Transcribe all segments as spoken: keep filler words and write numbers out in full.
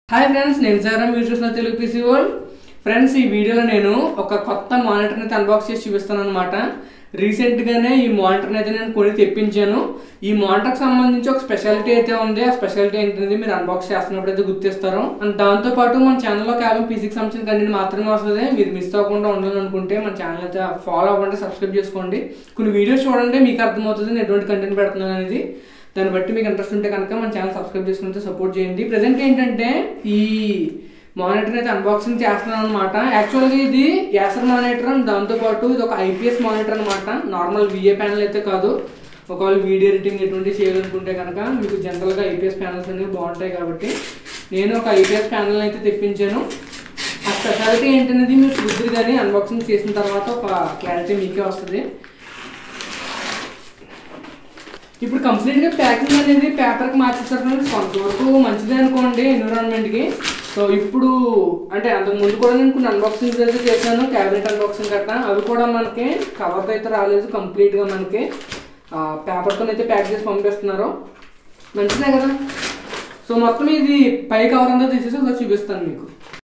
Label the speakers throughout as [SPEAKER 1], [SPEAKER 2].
[SPEAKER 1] Hi friends, నేను సారా మీరు చూసిన తెలుగు పీసీ వరల్డ్. ఫ్రెండ్స్, ఈ వీడియోలో నేను ఒక కొత్త మానిటర్ని అయితే అన్బాక్స్ చేసి చూపిస్తాను అనమాట. రీసెంట్గానే ఈ మానిటర్ని అయితే నేను కొని తెప్పించాను. ఈ మానిటర్కి సంబంధించి ఒక స్పెషాలిటీ అయితే ఉంది. ఆ స్పెషాలిటీ ఏంటనేది మీరు అన్బాక్స్ చేస్తున్నప్పుడు అయితే గుర్తిస్తారు. అండ్ దాంతోపాటు మన ఛానల్లో కేవలం పీసీకి సంబంధించిన కంటెంట్ మాత్రమే వస్తుంది. మీరు మిస్ అవ్వకుండా ఉండాలనుకుంటే మన ఛానల్ అయితే ఫాలో అవ్వండి, సబ్స్క్రైబ్ చేసుకోండి. కొన్ని వీడియోస్ చూడండి, మీకు అర్థమవుతుంది నేను ఎటువంటి కంటెంట్ పెడుతున్నాను అనేది. దాన్ని బట్టి మీకు ఇంట్రెస్ట్ ఉంటే కనుక మన ఛానల్ సబ్స్క్రైబ్ చేసుకుంటే సపోర్ట్ చేయండి. ప్రజెంట్ ఏంటంటే ఈ మానిటర్ అయితే అన్బాక్సింగ్ చేస్తున్నాను అనమాట. యాక్చువల్గా ఇది యాసర్ మానిటర్ అండ్ దాంతోపాటు ఇది ఒక ఐపీఎస్ మానిటర్ అనమాట. నార్మల్ విఏ ప్యానల్ అయితే కాదు. ఒకవేళ వీడియో ఎడిటింగ్ ఎటువంటి చేయాలనుకుంటే కనుక మీకు జనరల్గా ఐపీఎస్ ప్యానల్స్ అనేవి బాగుంటాయి కాబట్టి నేను ఒక ఐపీఎస్ ప్యానల్ అయితే తెప్పించాను. ఆ స్పెషాలిటీ ఏంటనేది మీరు చూద్దరు కానీ అన్బాక్సింగ్ చేసిన తర్వాత ఒక క్లారిటీ మీకే వస్తుంది. ఇప్పుడు కంప్లీట్గా ప్యాకింగ్ అనేది పేపర్కి మార్చేస్తారు ఫ్రెండ్స్. కొంతవరకు మంచిదే అనుకోండి ఎన్విరాన్మెంట్కి. సో ఇప్పుడు అంటే అంతకు ముందు కూడా నేను కొన్ని అన్బాక్సింగ్స్ అయితే చేశాను, క్యాబినెట్ అన్బాక్సింగ్ గట్రా. అవి కూడా మనకి కవర్తో అయితే రాలేదు, కంప్లీట్గా మనకి పేపర్తో అయితే ప్యాక్ చేసి పంపిస్తున్నారు. మంచిదే కదా. సో మొత్తం ఇది పై కవర్ అంతా తీసేసి ఒకసారి చూపిస్తాను మీకు.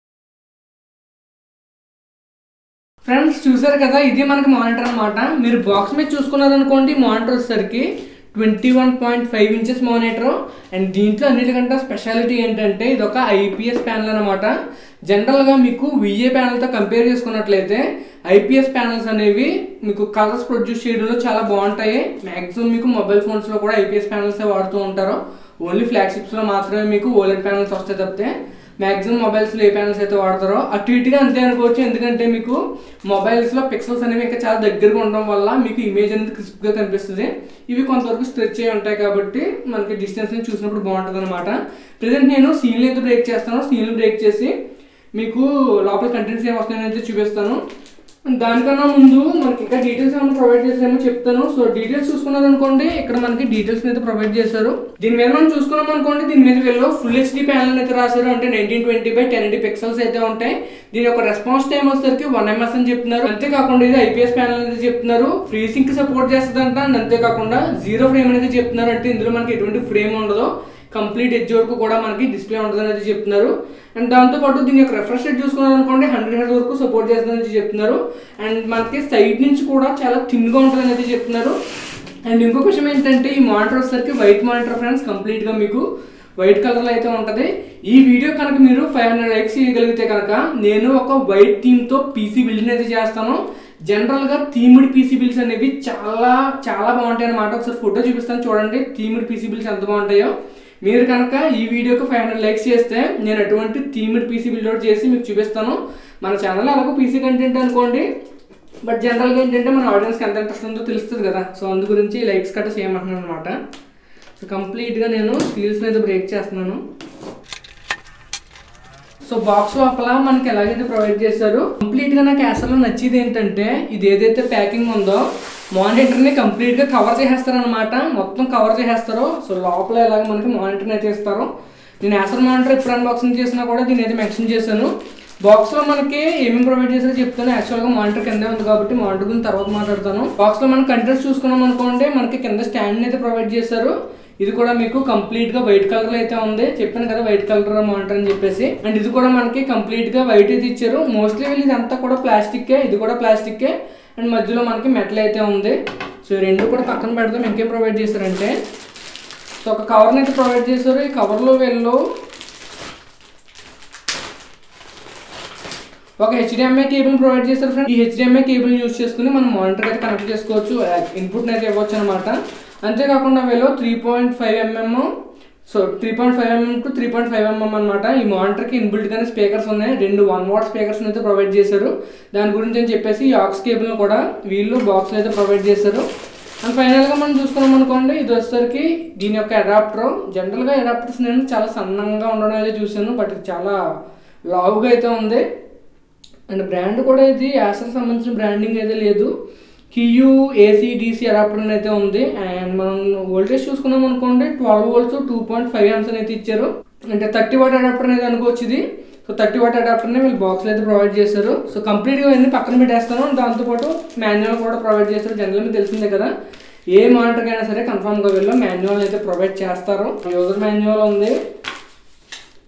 [SPEAKER 1] ఫ్రెండ్స్, చూసారు కదా, ఇది మనకి మానిటర్ అనమాట. మీరు బాక్స్ మీద చూసుకున్నారనుకోండి, మానిటర్ వచ్చేసరికి twenty one point five inches monitor. And దీంట్లో అన్నిటికంటే స్పెషాలిటీ ఏంటంటే ఇది ఒక ఐపీఎస్ ప్యానల్ అనమాట. జనరల్గా మీకు విఏ ప్యానల్తో కంపేర్ చేసుకున్నట్లయితే ఐపీఎస్ ప్యానల్స్ అనేవి మీకు కలర్స్ ప్రొడ్యూస్ చేయడంలో చాలా బాగుంటాయి. మ్యాక్సిమం మీకు మొబైల్ ఫోన్స్లో కూడా ఐపీఎస్ ప్యానల్సే వాడుతూ ఉంటారు. ఓన్లీ ఫ్లాగ్షిప్స్లో మాత్రమే మీకు ఓలెడ్ ప్యానల్స్ వస్తాయి తప్పితే మ్యాక్సిమం మొబైల్స్లో ఏ ప్యానల్స్ అయితే వాడతారో అటు ఇటుగా అంతే అనుకోవచ్చు. ఎందుకంటే మీకు మొబైల్స్లో పిక్సెల్స్ అనేవి ఇంకా చాలా దగ్గరగా ఉండడం వల్ల మీకు ఇమేజ్ అనేది క్రిస్ప్గా కనిపిస్తుంది. ఇవి కొంతవరకు స్ట్రెచ్ అయ్యి ఉంటాయి కాబట్టి మనకి డిస్టెన్స్ నుంచి చూసినప్పుడు బాగుంటుంది అనమాట. ప్రజెంట్ నేను సీల్ని అయితే బ్రేక్ చేస్తాను. సీల్ని బ్రేక్ చేసి మీకు లోపల కంటెంట్స్ ఏమి వస్తాయని అయితే చూపిస్తాను. దానికన్నా ముందు మనకి ఇంకా డీటెయిల్స్ ఏమైనా ప్రొవైడ్ చేసారేమో చెప్తాను. సో డీటెయిల్స్ చూసుకున్నారు అనుకోండి, ఇక్కడ మనకి డీటెయిల్స్ అయితే ప్రొవైడ్ చేశారు. దీని మీద మనం చూసుకున్నాం అనుకోండి, దీని మీద వీళ్ళు ఫుల్ హెచ్డీ ప్యానల్ అయితే రాశారు. అంటే nineteen twenty by ten eighty pixels అయితే ఉంటాయి. దీని యొక్క రెస్పాన్స్ టైం వచ్చేసరికి వన్ ఎంఎస్ అని చెప్తున్నారు. అంతేకాకుండా ఇది ఐపీఎస్ ప్యానల్ అయితే చెప్తున్నారు. ఫ్రీ సింక్ సపోర్ట్ చేస్తుందంట. అండ్ అంతేకాకుండా జీరో ఫ్రేమ్ అనేది చెప్తున్నారు. అంటే ఇందులో మనకి ఎటువంటి ఫ్రేమ్ ఉండదు, కంప్లీట్ ఎడ్జ్ వరకు కూడా మనకి డిస్ప్లే ఉంటుంది అనేది చెప్తున్నారు. అండ్ దాంతోపాటు దీని యొక్క రిఫ్రెష్ రేట్ చూసుకున్నారు అనుకోండి, హండ్రెడ్ హెర్ట్జ్ వరకు సపోర్ట్ చేస్తుందని చెప్తున్నారు. అండ్ మనకి సైడ్ నుంచి కూడా చాలా థిన్గా ఉంటుంది అనేది చెప్తున్నారు. అండ్ ఇంకొక విషయం ఏంటంటే ఈ మానిటర్ వచ్చేసరికి వైట్ మానిటర్ ఫ్రెండ్స్. కంప్లీట్గా మీకు వైట్ కలర్లో అయితే ఉంటుంది. ఈ వీడియో కనుక మీరు ఫైవ్ హండ్రెడ్ లైక్స్ చేయగలిగితే కనుక నేను ఒక వైట్ థీమ్తో పీసీ బిల్డ్ అయితే చేస్తాను. జనరల్గా థీమ్డ్ పీసీ బిల్డ్స్ అనేవి చాలా చాలా బాగుంటాయి అన్నమాట. ఒకసారి ఫోటో చూపిస్తాను చూడండి, థీమ్డ్ పీసీ బిల్డ్స్ ఎంత బాగుంటాయో. మీరు కనుక ఈ వీడియోకి ఫైవ్ హండ్రెడ్ లైక్స్ చేస్తే నేను అటువంటి థీమ్డ్ పీసీ బిల్డ్ చేసి మీకు చూపిస్తాను. మన ఛానల్లో అలాగో పీసీ కంటెంట్ అనుకోండి, బట్ జనరల్గా ఏంటంటే మన ఆడియన్స్కి ఎంత ఇంట్రెస్ట్ ఉందో తెలుస్తుంది కదా. సో అందు గురించి లైక్స్ కట్ట చేయమంటున్నాను అనమాట. సో కంప్లీట్గా నేను సీల్స్ని అయితే బ్రేక్ చేస్తున్నాను. సో బాక్స్ లోపల మనకి ఎలాగైతే ప్రొవైడ్ చేశారు, కంప్లీట్గా నాకు అసలు నచ్చేది ఏంటంటే ఇది ఏదైతే ప్యాకింగ్ ఉందో మానిటర్ని కంప్లీట్గా కవర్ చేసేస్తారు అనమాట. మొత్తం కవర్ చేసేస్తారు. సో లోపల ఎలాగ మనకి మానిటర్ని అయితే ఇస్తారు. నేను యాసర్ మానిటర్ ఎప్పుడు అన్బాక్సింగ్ చేసినా కూడా దీని అయితే మెన్షన్ చేశాను. బాక్స్లో మనకి ఏమేమి ప్రొవైడ్ చేశారో చెప్తాను. యాక్చువల్గా మానిటర్ కింద ఉంది కాబట్టి మానిటర్ గురించి తర్వాత మాట్లాడతాను. బాక్స్లో మనం కంటెంట్స్ చూసుకున్నాం అనుకోండి, మనకి కింద స్టాండ్ని అయితే ప్రొవైడ్ చేశారు. ఇది కూడా మీకు కంప్లీట్గా వైట్ కలర్ అయితే ఉంది. చెప్పాను కదా వైట్ కలర్ మానిటర్ అని చెప్పేసి. అండ్ ఇది కూడా మనకి కంప్లీట్గా వైట్ అయితే ఇచ్చారు. మోస్ట్లీ వీళ్ళు ఇదంతా కూడా ప్లాస్టిక్కే, ఇది కూడా ప్లాస్టిక్కే. అండ్ మధ్యలో మనకి మెటల్ అయితే ఉంది. సో రెండు కూడా పక్కన పెడదాం. ఇంకేం ప్రొవైడ్ చేశారంటే సో ఒక కవర్ని అయితే ప్రొవైడ్ చేశారు. ఈ కవర్లో వీళ్ళు ఒక హెచ్డిఎంఐ కేబుల్ ప్రొవైడ్ చేశారు ఫ్రెండ్. ఈ హెచ్డిఎంఐ కేబుల్ యూజ్ చేసుకుని మనం మానిటర్ అయితే కనెక్ట్ చేసుకోవచ్చు, ఇన్పుట్ని అయితే ఇవ్వచ్చు అనమాట. అంతేకాకుండా వీళ్ళు three point five MM so three point five MM to three point five MM అనమాట. ఈ మానిటర్కి ఇన్బిల్ట్గానే స్పీకర్స్ ఉన్నాయి. రెండు వన్ వాట్ స్పీకర్స్ని అయితే ప్రొవైడ్ చేశారు. దాని గురించి అని చెప్పేసి ఈ ఆక్స్ కేబుల్ని కూడా వీళ్ళు బాక్స్లో అయితే ప్రొవైడ్ చేశారు. అండ్ ఫైనల్గా మనం చూసుకున్నాం అనుకోండి, ఇది వచ్చేసరికి దీని యొక్క అడాప్టర్. జనరల్గా అడాప్టర్స్ నేను చాలా సన్నంగా ఉండడం అయితే చూశాను, బట్ ఇది చాలా లావుగా అయితే ఉంది. అండ్ బ్రాండ్ కూడా ఇది యాసర్కి సంబంధించిన బ్రాండింగ్ అయితే లేదు. కియూ ఏసీ డీసీ అడాప్టర్ అయితే ఉంది. అండ్ మనం వోల్టేజ్ చూసుకున్నాం అనుకోండి, twelve volts two point five amps అయితే ఇచ్చారు. అంటే థర్టీ వాట్ అడాప్టర్ అనేది అనుకోవచ్చు ఇది. సో థర్టీ వాట్ అడాప్టర్ని వీళ్ళు బాక్స్లో అయితే ప్రొవైడ్ చేశారు. సో కంప్లీట్గా ఇవన్నీ పక్కన పెట్టేస్తాను. దాంతోపాటు మాన్యువల్ కూడా ప్రొవైడ్ చేశారు. జనరల్ మీకు తెలిసిందే కదా, ఏ మానిటర్కైనా సరే కన్ఫామ్గా వీళ్ళు మాన్యువల్ అయితే ప్రొవైడ్ చేస్తారు. యూజర్ మాన్యువల్ ఉంది.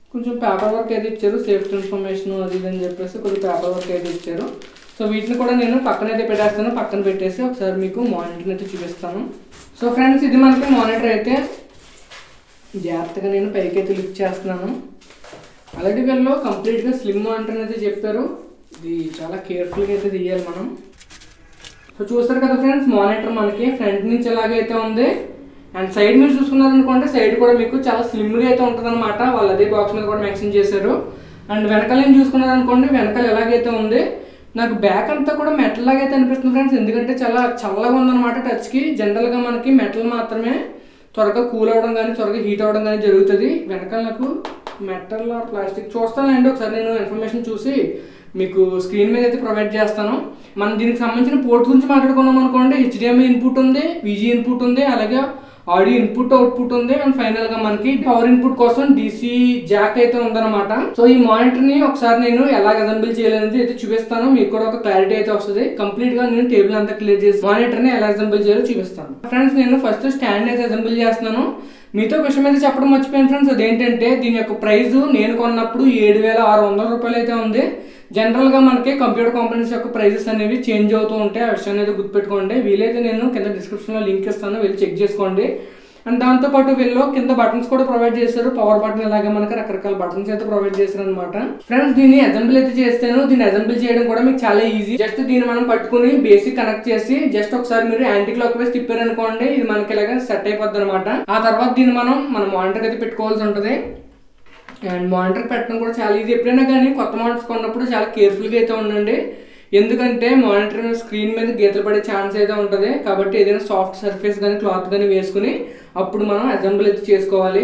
[SPEAKER 1] కొంచెం పేపర్ వర్క్ అయితే ఇచ్చారు, సేఫ్టీ ఇన్ఫర్మేషన్ అది ఇది అని చెప్పేసి కొంచెం పేపర్ వర్క్ అయితే ఇచ్చారు. సో వీటిని కూడా నేను పక్కన అయితే పెట్టేస్తాను. పక్కన పెట్టేసి ఒకసారి మీకు మానిటర్ అయితే చూపిస్తాను. సో ఫ్రెండ్స్, ఇది మనకి మానిటర్ అయితే జాగ్రత్తగా నేను పైకి అయితే లిఫ్ట్ చేస్తున్నాను. అలాంటి వీళ్ళు కంప్లీట్గా స్లిమ్ మానిటర్ అయితే చెప్పారు. ఇది చాలా కేర్ఫుల్గా అయితే తీయాలి మనం. సో చూస్తారు కదా ఫ్రెండ్స్, మానిటర్ మనకి ఫ్రంట్ నుంచి ఎలాగైతే ఉంది అండ్ సైడ్ మీరు చూసుకున్నారనుకోండి, సైడ్ కూడా మీకు చాలా స్లిమ్గా అయితే ఉంటుంది అనమాట. వాళ్ళు అదే బాక్స్ మీద కూడా మెన్షన్ చేశారు. అండ్ వెనకాల ఏం చూసుకున్నారనుకోండి, వెనకాల ఎలాగైతే ఉంది, నాకు బ్యాక్ అంతా కూడా మెటల్ లాగా అయితే అనిపిస్తుంది ఫ్రెండ్స్. ఎందుకంటే చాలా చల్లగా ఉందన్నమాట టచ్కి. జనరల్గా మనకి మెటల్ మాత్రమే త్వరగా కూల్ అవ్వడం కానీ త్వరగా హీట్ అవ్వడం కానీ జరుగుతుంది. వెనకాల నాకు మెటల్ ఆర్ ప్లాస్టిక్ చూస్తానండి, ఒకసారి నేను ఇన్ఫర్మేషన్ చూసి మీకు స్క్రీన్ మీద అయితే ప్రొవైడ్ చేస్తాను. మనం దీనికి సంబంధించిన పోర్ట్ గురించి మాట్లాడుకున్నాం అనుకోండి, హెచ్డిఎంఐ ఇన్పుట్ ఉంది, విజీ ఇన్పుట్ ఉంది, అలాగే ఆడియో ఇన్పుట్ అవుట్పుట్ ఉంది అండ్ ఫైనల్ గా మనకి పవర్ ఇన్పుట్ కోసం డీసీ జాక్ అయితే ఉందన్నమాట. సో ఈ మానిటర్ ని ఒకసారి నేను ఎలా అసెంబుల్ చేయాలనేది అయితే చూపిస్తాను. మీకు కూడా ఒక క్లారిటీ అయితే వస్తుంది. కంప్లీట్ గా నేను టేబుల్ అంతా క్లియర్ చేసి మానిటర్ ని ఎలా అసెంబుల్ చేయాలో చూపిస్తాను. ఫ్రెండ్స్, నేను ఫస్ట్ స్టాండ్ అయితే అసెంబుల్ చేస్తున్నాను. మీతో విషయం అయితే చెప్పడం మర్చిపోయాను ఫ్రెండ్స్. అదేంటంటే దీని యొక్క ప్రైస్ నేను కొన్నప్పుడు ఏడు వేల ఆరు వందల రూపాయలు అయితే ఉంది. జనరల్గా మనకి కంప్యూటర్ కాంపోనెంట్స్ యొక్క ప్రైజెస్ అనేవి చేంజ్ అవుతూ ఉంటాయి. ఆ విషయాన్ని అయితే గుర్తుపెట్టుకోండి. వీలైతే నేను కింద డిస్క్రిప్షన్లో లింక్ ఇస్తాను, వెళ్ళి చెక్ చేసుకోండి. అండ్ దాంతోపాటు వీళ్ళు కింద బటన్స్ కూడా ప్రొవైడ్ చేశారు. పవర్ బటన్ అలాగే మనకి రకరకాల బటన్స్ అయితే ప్రొవైడ్ చేశారు అనమాట. ఫ్రెండ్స్, దీన్ని అసెంబుల్ అయితే చేస్తాను. దీన్ని అసెంబుల్ చేయడం కూడా మీకు చాలా ఈజీ. జస్ట్ దీన్ని మనం పట్టుకుని బేసిక్ కనెక్ట్ చేసి జస్ట్ ఒకసారి మీరు యాంటీ క్లాక్ వైస్ తిప్పారు అనుకోండి, ఇది మనకి ఇలాగ సెట్ అయిపోద్ది అనమాట. ఆ తర్వాత దీన్ని మనం మన మానిటర్ అయితే పెట్టుకోవాల్సి ఉంటుంది. అండ్ మానిటర్ పెట్టడం కూడా చాలా ఈజీ. ఎప్పుడైనా కానీ కొత్త మానిటర్స్ కొన్నప్పుడు చాలా కేర్ఫుల్గా అయితే ఉండండి. ఎందుకంటే మానిటర్ స్క్రీన్ మీద గీతలు పడే ఛాన్స్ అయితే ఉంటుంది. కాబట్టి ఏదైనా సాఫ్ట్ సర్ఫేస్ కానీ క్లాత్ కానీ వేసుకుని అప్పుడు మనం అసెంబుల్ అయితే చేసుకోవాలి.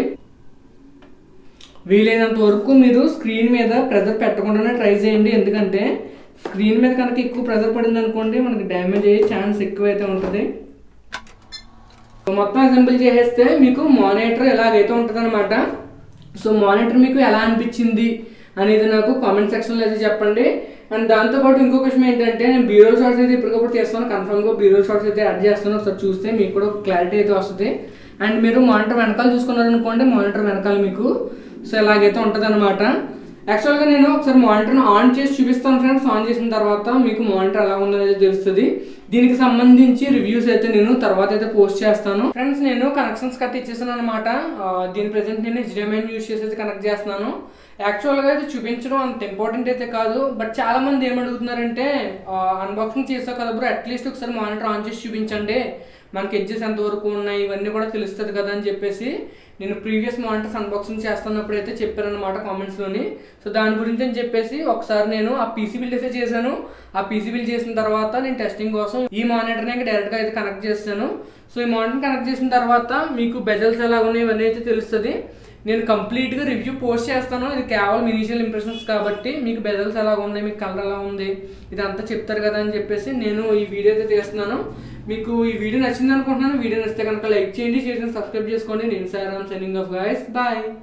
[SPEAKER 1] వీలైనంత వరకు మీరు స్క్రీన్ మీద ప్రెజర్ పెట్టకుండానే ట్రై చేయండి. ఎందుకంటే స్క్రీన్ మీద కనుక ఎక్కువ ప్రెజర్ పడింది అనుకోండి, మనకి డ్యామేజ్ అయ్యే ఛాన్స్ ఎక్కువ అయితే ఉంటుంది. మొత్తం అసెంబుల్ చేసేస్తే మీకు మానిటర్ ఎలాగైతే ఉంటుంది అనమాట. సో మానిటర్ మీకు ఎలా అనిపించింది అనేది నాకు కామెంట్ సెక్షన్లో అయితే చెప్పండి. అండ్ దాంతోపాటు ఇంకొక విషయం ఏంటంటే, నేను బీరోల్ షార్ట్స్ అయితే ఇప్పటికప్పుడు చేస్తాను. కన్ఫర్మ్గా బీరోల్ షార్ట్స్ అయితే యాడ్ చేస్తాను. ఒకసారి చూస్తే మీకు కూడా క్లారిటీ అయితే వస్తుంది. అండ్ మీరు మానిటర్ వెనకాల చూసుకున్నారనుకోండి, మానిటర్ వెనకాల మీకు సో ఇలాగైతే ఉంటుంది అనమాట. యాక్చువల్గా నేను ఒకసారి మానిటర్ని ఆన్ చేసి చూపిస్తాను ఫ్రెండ్స్. ఆన్ చేసిన తర్వాత మీకు మానిటర్ ఎలా ఉందనేది తెలుస్తుంది. దీనికి సంబంధించి రివ్యూస్ అయితే నేను తర్వాత అయితే పోస్ట్ చేస్తాను. ఫ్రెండ్స్, నేను కనెక్షన్స్ కట్ ఇచ్చేసాను అనమాట. దీని ప్రెసెంట్ నేను హెచ్డిఎంఐ యూస్ చేసి అయితే కనెక్ట్ చేస్తున్నాను. యాక్చువల్గా అయితే చూపించడం అంత ఇంపార్టెంట్ అయితే కాదు. బట్ చాలా మంది ఏమడుగుతున్నారంటే, అన్బాక్సింగ్ చేసావు కదా బ్రో, అట్లీస్ట్ ఒకసారి మానిటర్ ఆన్ చేసి చూపించండి, మనకి ఎడ్జెస్ ఎంతవరకు ఉన్నాయి ఇవన్నీ కూడా తెలుస్తుంది కదా అని చెప్పేసి నేను ప్రీవియస్ మానిటర్స్ అన్బాక్సింగ్ చేస్తున్నప్పుడు అయితే చెప్పారనమాట కామెంట్స్లోని. సో దాని గురించి అని చెప్పేసి ఒకసారి నేను ఆ పీసీ బిల్డ్ అయితే చేశాను. ఆ పీసీ బిల్డ్ చేసిన తర్వాత నేను టెస్టింగ్ కోసం ఈ మానిటర్ని ఇంకా డైరెక్ట్గా అయితే కనెక్ట్ చేస్తాను. సో ఈ మానిటర్ని కనెక్ట్ చేసిన తర్వాత మీకు బెజల్స్ ఎలా ఉన్నాయి ఇవన్నీ అయితే తెలుస్తుంది. నేను కంప్లీట్గా రివ్యూ పోస్ట్ చేస్తాను. ఇది కేవలం ఇనీషియల్ ఇంప్రెషన్స్ కాబట్టి మీకు బెజల్స్ ఎలా ఉన్నాయి, మీకు కలర్ ఎలా ఉంది, ఇదంతా చెప్తారు కదా అని చెప్పేసి నేను ఈ వీడియో అయితే చేస్తున్నాను. మీకు ఈ వీడియో నచ్చింది అనుకుంటున్నాను. వీడియో నచ్చితే కనుక లైక్ చేయండి, షేర్ చేసి సబ్స్క్రైబ్ చేసుకోండి. నేను sir, I'm signing off guys, bye.